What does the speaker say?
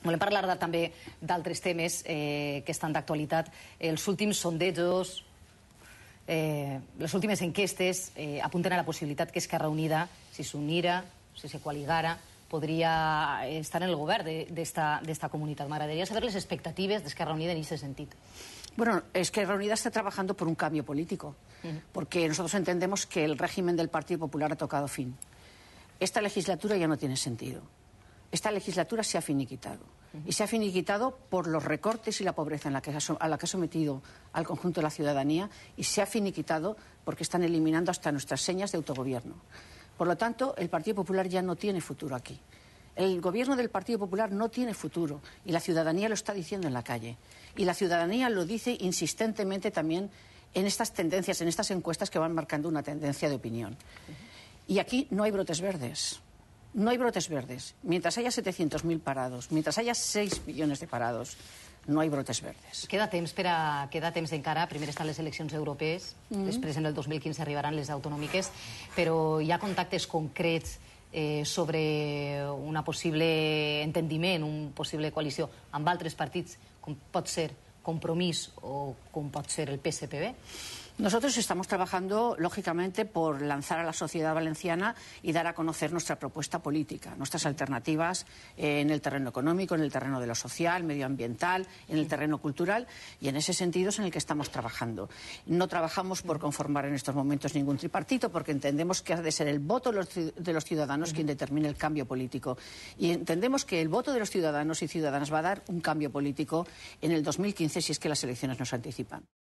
Volem parlar també d'altres temes que estan d'actualitat. Els últims sondejos, les últimes enquestes apunten a la possibilitat que Esquerra Unida, si s'unira, si se coaligara, podria estar en el govern d'esta comunitat. M'agradaria saber les expectatives d'Esquerra Unida en aquest sentit. Bueno, Esquerra Unida está trabajando por un cambio político, porque nosotros entendemos que el régimen del Partido Popular ha tocado fin. Esta legislatura ya no tiene sentido. Esta legislatura se ha finiquitado. Y se ha finiquitado por los recortes y la pobreza a la que ha sometido al conjunto de la ciudadanía, y se ha finiquitado porque están eliminando hasta nuestras señas de autogobierno. Por lo tanto, el Partido Popular ya no tiene futuro aquí. El gobierno del Partido Popular no tiene futuro, y la ciudadanía lo está diciendo en la calle. Y la ciudadanía lo dice insistentemente también en estas tendencias, en estas encuestas que van marcando una tendencia de opinión. Y aquí no hay brotes verdes. No hay brotes verdes. Mientras haya 700.000 parados, mientras haya 6 millones de parados, no hay brotes verdes. Queda temps encara. Primer estan les eleccions europees, després en el 2015 arribaran les autonòmiques, però hi ha contactes concrets sobre un possible entendiment, una possible coalició amb altres partits, com pot ser Compromís o com pot ser el PSPB? Nosotros estamos trabajando, lógicamente, por lanzar a la sociedad valenciana y dar a conocer nuestra propuesta política, nuestras alternativas en el terreno económico, en el terreno de lo social, medioambiental, en el terreno cultural, y en ese sentido es en el que estamos trabajando. No trabajamos por conformar en estos momentos ningún tripartito, porque entendemos que ha de ser el voto de los ciudadanos quien determine el cambio político. Y entendemos que el voto de los ciudadanos y ciudadanas va a dar un cambio político en el 2015 si es que las elecciones nos anticipan.